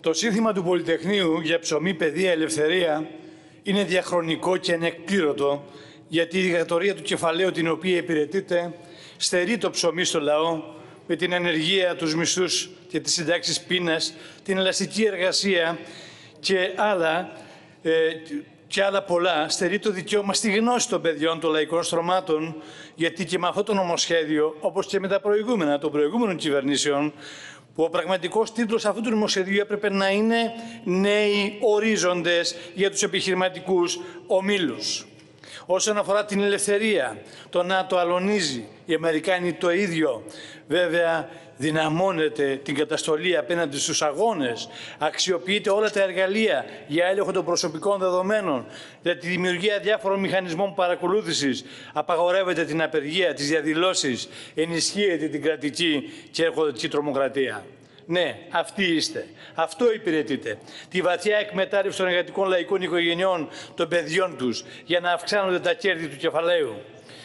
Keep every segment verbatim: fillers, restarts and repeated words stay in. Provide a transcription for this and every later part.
Το σύνθημα του Πολυτεχνείου για ψωμί, παιδεία, ελευθερία είναι διαχρονικό και ανεκπλήρωτο, γιατί η δικτατορία του κεφαλαίου την οποία υπηρετείται στερεί το ψωμί στο λαό με την ανεργία, τους μισθούς και τις συντάξεις πείνας, την ελαστική εργασία και άλλα, ε, και άλλα πολλά, στερεί το δικαίωμα στη γνώση των παιδιών των λαϊκών στρωμάτων, γιατί και με αυτό το νομοσχέδιο, όπως και με τα προηγούμενα των προηγούμενων κυβερνήσεων, που ο πραγματικός τίτλος αυτού του νομοσχεδίου έπρεπε να είναι «Νέοι ορίζοντες για τους επιχειρηματικούς ομίλους». Όσον αφορά την ελευθερία, το ΝΑΤΟ αλωνίζει, οι Αμερικάνοι το ίδιο. Βέβαια, δυναμώνεται την καταστολή απέναντι στους αγώνες, αξιοποιείται όλα τα εργαλεία για έλεγχο των προσωπικών δεδομένων, για τη δημιουργία διάφορων μηχανισμών παρακολούθησης, απαγορεύεται την απεργία, τις διαδηλώσεις, ενισχύεται την κρατική και εργοδοτική τρομοκρατία. Ναι, αυτοί είστε. Αυτό υπηρετείτε. Τη βαθιά εκμετάλλευση των εργατικών λαϊκών οικογενειών, των παιδιών τους, για να αυξάνονται τα κέρδη του κεφαλαίου.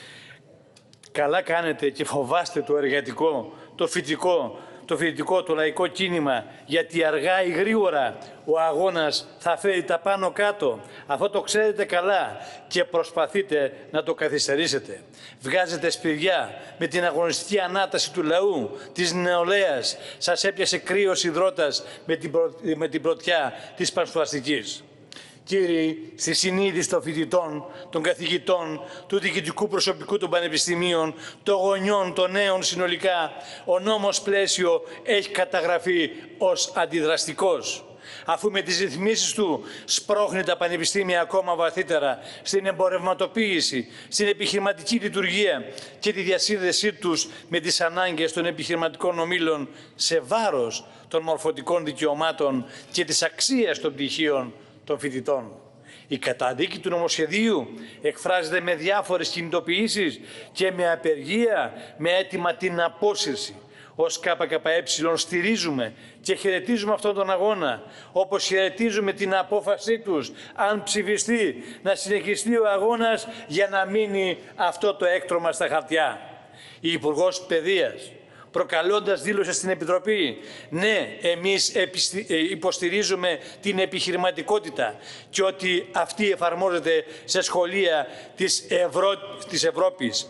Καλά κάνετε και φοβάστε το εργατικό, το φοιτητικό, το φοιτητικό, το λαϊκό κίνημα, γιατί αργά ή γρήγορα ο αγώνας θα φέρει τα πάνω κάτω. Αυτό το ξέρετε καλά και προσπαθείτε να το καθυστερήσετε. Βγάζετε σπηριά με την αγωνιστική ανάταση του λαού, της νεολαίας. Σας έπιασε κρύος υδρότας με την, προ... με την πρωτιά της πανσπαστικής. Κύριοι, στη συνείδηση των φοιτητών, των καθηγητών, του διοικητικού προσωπικού των πανεπιστημίων, των γονιών, των νέων συνολικά, ο νόμος πλαίσιο έχει καταγραφεί ως αντιδραστικός. Αφού με τις ρυθμίσεις του σπρώχνει τα πανεπιστήμια ακόμα βαθύτερα στην εμπορευματοποίηση, στην επιχειρηματική λειτουργία και τη διασύνδεσή τους με τις ανάγκες των επιχειρηματικών ομίλων σε βάρος των μορφωτικών δικαιωμάτων και της αξίας των πτυχίων των φοιτητών. Η καταδίκη του νομοσχεδίου εκφράζεται με διάφορες κινητοποιήσεις και με απεργία, με αίτημα την απόσυρση. Ως ΚΚΕ στηρίζουμε και χαιρετίζουμε αυτόν τον αγώνα, όπως χαιρετίζουμε την απόφασή τους, αν ψηφιστεί, να συνεχιστεί ο αγώνας για να μείνει αυτό το έκτρωμα στα χαρτιά. Η Υπουργός Παιδείας, προκαλώντας δήλωσε στην Επιτροπή, ναι, εμείς υποστηρίζουμε την επιχειρηματικότητα και ότι αυτή εφαρμόζεται σε σχολεία της, Ευρώ... της Ευρώπης.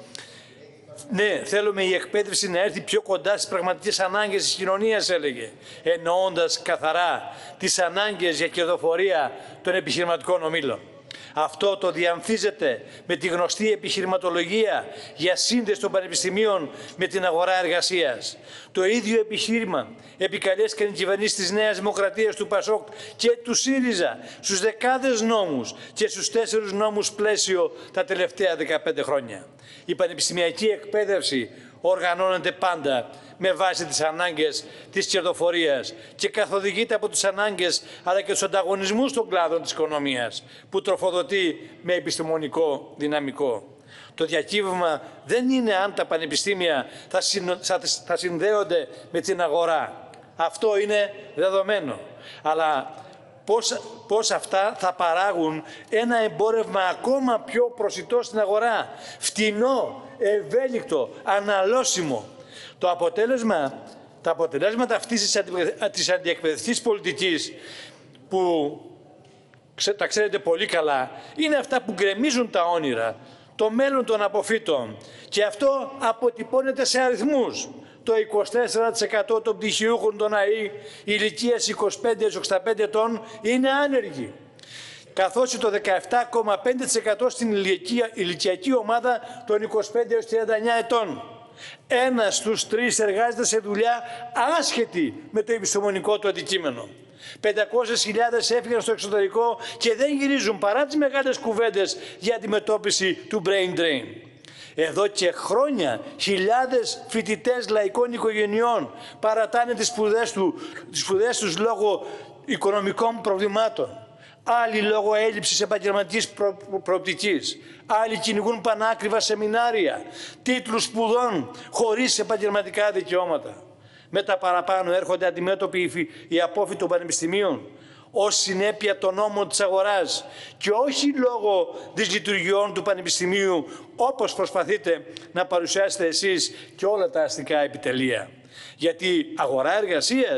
Ναι, θέλουμε η εκπαίδευση να έρθει πιο κοντά στις πραγματικές ανάγκες της κοινωνίας, έλεγε, εννοώντας καθαρά τις ανάγκες για κερδοφορία των επιχειρηματικών ομίλων. Αυτό το διαμφίζεται με τη γνωστή επιχειρηματολογία για σύνδεση των πανεπιστημίων με την αγορά εργασίας. Το ίδιο επιχείρημα επικαλέστηκαν οι κυβερνήσεις της Νέας Δημοκρατίας, του ΠΑΣΟΚ και του ΣΥΡΙΖΑ στους δεκάδες νόμους και στους τέσσερους νόμους πλαίσιο τα τελευταία δεκαπέντε χρόνια. Η πανεπιστημιακή εκπαίδευση οργανώνεται πάντα με βάση τις ανάγκες της κερδοφορίας και καθοδηγείται από τις ανάγκες αλλά και τους ανταγωνισμούς των κλάδων της οικονομίας που τροφοδοτεί με επιστημονικό δυναμικό. Το διακύβευμα δεν είναι αν τα πανεπιστήμια θα, συνο... θα συνδέονται με την αγορά. Αυτό είναι δεδομένο. Αλλά πώς, πώς αυτά θα παράγουν ένα εμπόρευμα ακόμα πιο προσιτό στην αγορά, φτηνό, ευέλικτο, αναλώσιμο. Το αποτέλεσμα, τα αποτελέσματα αυτής της αντιεκπαιδευτικής πολιτικής που τα ξέρετε πολύ καλά, είναι αυτά που γκρεμίζουν τα όνειρα, το μέλλον των αποφύτων, και αυτό αποτυπώνεται σε αριθμούς. Το είκοσι τέσσερα τοις εκατό των πτυχιούχων των ΑΕΗ ηλικίας είκοσι πέντε έως εξήντα πέντε ετών είναι άνεργοι, καθώς το δεκαεπτά κόμμα πέντε τοις εκατό στην ηλικιακή ομάδα των είκοσι πέντε έως τριάντα εννιά ετών. Ένας στους τρεις εργάζεται σε δουλειά άσχετη με το επιστημονικό του αντικείμενο. πεντακόσιες χιλιάδες έφυγαν στο εξωτερικό και δεν γυρίζουν παρά τις μεγάλες κουβέντες για αντιμετώπιση του brain drain. Εδώ και χρόνια χιλιάδες φοιτητές λαϊκών οικογενειών παρατάνε τις σπουδές, του, τις σπουδές τους λόγω οικονομικών προβλημάτων. Άλλοι λόγω έλλειψης επαγγελματικής προ, προοπτικής. Άλλοι κυνηγούν πανάκριβα σεμινάρια, τίτλους σπουδών χωρίς επαγγελματικά δικαιώματα. Με τα παραπάνω έρχονται αντιμέτωποι οι απόφοιτοι των πανεπιστημίων ως συνέπεια των νόμων της αγοράς και όχι λόγω της λειτουργιών του πανεπιστημίου, όπως προσπαθείτε να παρουσιάσετε εσείς και όλα τα αστικά επιτελεία. Γιατί αγορά εργασίας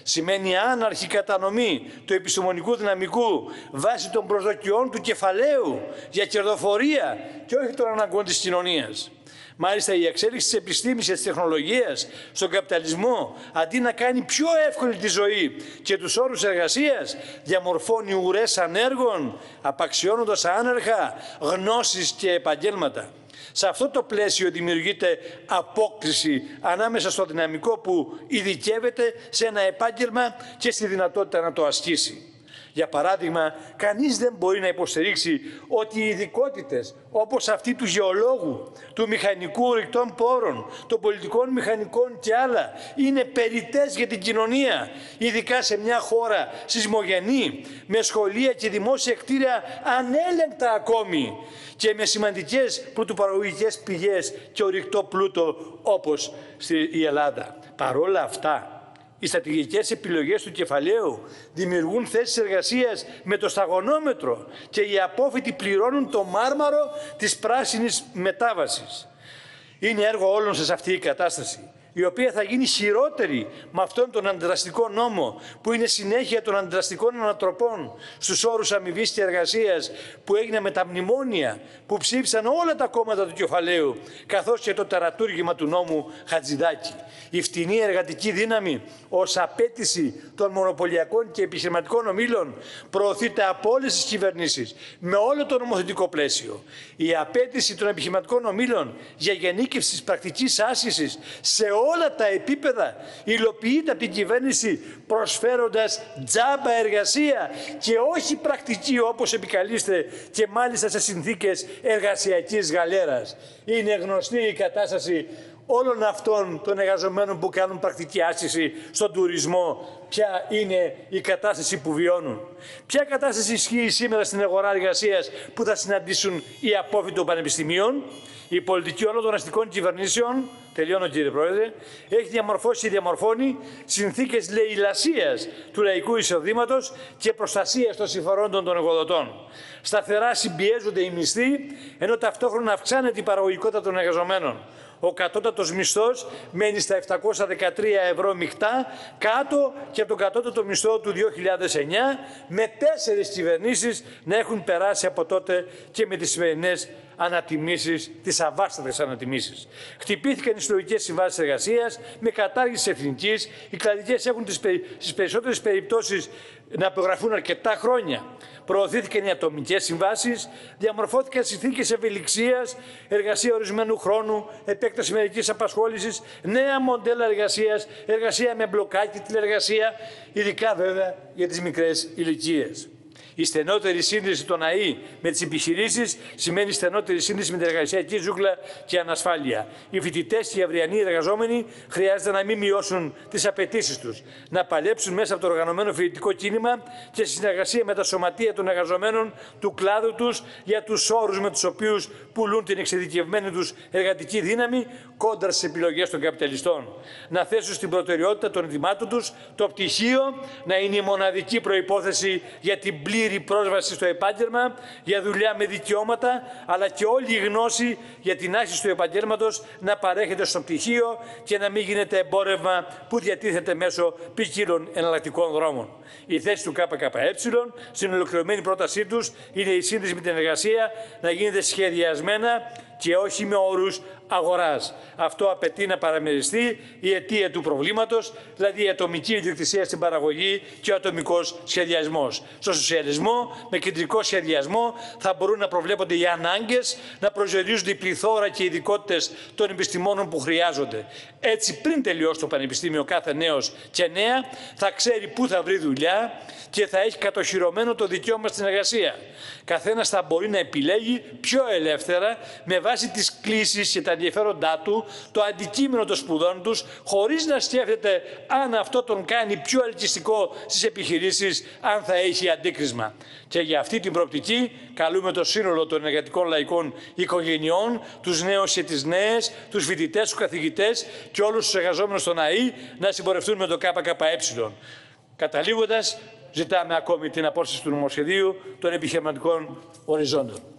Σημαίνει άναρχη κατανομή του επιστημονικού δυναμικού βάσει των προσδοκιών του κεφαλαίου για κερδοφορία και όχι των αναγκών της κοινωνίας. Μάλιστα, η εξέλιξη της επιστήμης και της τεχνολογίας στον καπιταλισμό, αντί να κάνει πιο εύκολη τη ζωή και τους όρους εργασίας, διαμορφώνει ουρές ανέργων, απαξιώνοντας άναρχα γνώσεις και επαγγέλματα. Σε αυτό το πλαίσιο δημιουργείται απόκριση ανάμεσα στο δυναμικό που ειδικεύεται σε ένα επάγγελμα και στη δυνατότητα να το ασκήσει. Για παράδειγμα, κανείς δεν μπορεί να υποστηρίξει ότι οι ειδικότητες όπως αυτή του γεωλόγου, του μηχανικού ρηκτών πόρων, των πολιτικών μηχανικών και άλλα είναι περιττές για την κοινωνία, ειδικά σε μια χώρα σεισμογενή, με σχολεία και δημόσια κτίρια ανέλεγκτα ακόμη και με σημαντικές πρωτοπαραγωγικές πηγές και ορυκτό πλούτο όπως στη Ελλάδα. Παρόλα αυτά, οι στρατηγικές επιλογές του κεφαλαίου δημιουργούν θέσεις εργασίας με το σταγονόμετρο και οι απόφοιτοι πληρώνουν το μάρμαρο της πράσινης μετάβασης. Είναι έργο όλων σε αυτή η κατάσταση, η οποία θα γίνει χειρότερη με αυτόν τον αντιδραστικό νόμο, που είναι συνέχεια των αντιδραστικών ανατροπών στους όρους αμοιβής και εργασίας που έγινε με τα μνημόνια που ψήφισαν όλα τα κόμματα του κεφαλαίου, καθώς και το τερατούργημα του νόμου Χατζηδάκη. Η φτηνή εργατική δύναμη ως απέτηση των μονοπωλιακών και επιχειρηματικών ομίλων προωθείται από όλες τις κυβερνήσεις με όλο το νομοθετικό πλαίσιο. Η απέτηση των επιχειρηματικών ομίλων για γενίκευση της πρακτικής άσκησης σε όλα τα επίπεδα υλοποιείται από την κυβέρνηση, προσφέροντας τζάμπα εργασία και όχι πρακτική όπως επικαλείστε, και μάλιστα σε συνθήκες εργασιακής γαλέρας. Είναι γνωστή η κατάσταση όλων αυτών των εργαζομένων που κάνουν πρακτική άσκηση στον τουρισμό. Ποια είναι η κατάσταση που βιώνουν? Ποια κατάσταση ισχύει σήμερα στην αγορά εργασίας που θα συναντήσουν οι απόφοιτοι των πανεπιστημίων? Η πολιτική όλων των αστικών κυβερνήσεων, τελειώνω κύριε Πρόεδρε, έχει διαμορφώσει και διαμορφώνει συνθήκες λαιλασίας του λαϊκού εισοδήματος και προστασίας των συμφερόντων των εργοδοτών. Σταθερά συμπιέζονται οι μισθοί, ενώ ταυτόχρονα αυξάνεται η παραγωγικότητα των εργαζομένων. Ο κατώτατος μισθός μένει στα επτακόσια δεκατρία ευρώ μεικτά, κάτω και από τον κατώτατο μισθό του δύο χιλιάδες εννιά, με τέσσερις κυβερνήσεις να έχουν περάσει από τότε και με τις σημερινές ανατιμήσεις, τις αβάστατες ανατιμήσεις. Χτυπήθηκαν οι συλλογικές συμβάσεις εργασίας με κατάργηση της εθνικής. Οι κλαδικές έχουν τις, στις περισσότερες περιπτώσεις να απογραφούν αρκετά χρόνια. Προωθήθηκαν οι ατομικές συμβάσεις, διαμορφώθηκαν συνθήκες ευελιξίας, εργασία ορισμένου χρόνου, επέκταση μερικής απασχόλησης, νέα μοντέλα εργασίας, εργασία με μπλοκάκι, τηλεργασία, ειδικά βέβαια για τις μικρές ηλικίες. Η στενότερη σύνδεση των ΑΕΗ με τις επιχειρήσεις σημαίνει στενότερη σύνδεση με την εργασιακή ζούγκλα και ανασφάλεια. Οι φοιτητές και οι αυριανοί εργαζόμενοι χρειάζεται να μην μειώσουν τις απαιτήσεις τους, να παλέψουν μέσα από το οργανωμένο φοιτητικό κίνημα και στη συνεργασία με τα σωματεία των εργαζομένων του κλάδου τους για τους όρους με τους οποίους πουλούν την εξειδικευμένη τους εργατική δύναμη κόντρα στις επιλογές των καπιταλιστών. Να θέσουν στην προτεραιότητα των ετοιμάτων τους το πτυχίο να είναι η μοναδική προϋπόθεση για την πλήρη πρόσβαση στο επάγγελμα, για δουλειά με δικαιώματα, αλλά και όλη η γνώση για την άσκηση του επαγγέλματος να παρέχεται στο πτυχίο και να μην γίνεται εμπόρευμα που διατίθεται μέσω ποικίλων εναλλακτικών δρόμων. Η θέση του ΚΚΕ στην ολοκληρωμένη πρότασή τους είναι η σύνδεση με την εργασία να γίνεται σχεδιασμένα και όχι με όρους αγοράς. Αυτό απαιτεί να παραμεριστεί η αιτία του προβλήματος, δηλαδή η ατομική ιδιοκτησία στην παραγωγή και ο ατομικός σχεδιασμός. Στο σοσιαλισμό, με κεντρικό σχεδιασμό, θα μπορούν να προβλέπονται οι ανάγκες, να προσδιορίζονται η πληθώρα και οι ειδικότητες των επιστημόνων που χρειάζονται. Έτσι, πριν τελειώσει το πανεπιστήμιο, κάθε νέος και νέα θα ξέρει πού θα βρει δουλειά και θα έχει κατοχυρωμένο το δικαίωμα στην εργασία. Καθένας θα μπορεί να επιλέγει πιο ελεύθερα, με βάση τις κλίσεις και τα ενδιαφέροντά του, το αντικείμενο των σπουδών τους, χωρίς να σκέφτεται αν αυτό τον κάνει πιο ελκυστικό στις επιχειρήσεις, αν θα έχει αντίκρισμα. Και για αυτή την προοπτική καλούμε το σύνολο των εργατικών λαϊκών οικογενειών, τους νέους και τις νέες, τους φοιτητές, τους καθηγητές και όλους τους εργαζόμενους στον ΑΕΗ να συμπορευτούν με το ΚΚΕ. Καταλήγοντας, ζητάμε ακόμη την απόσυρση του νομοσχεδίου των επιχειρηματικών οριζόντων.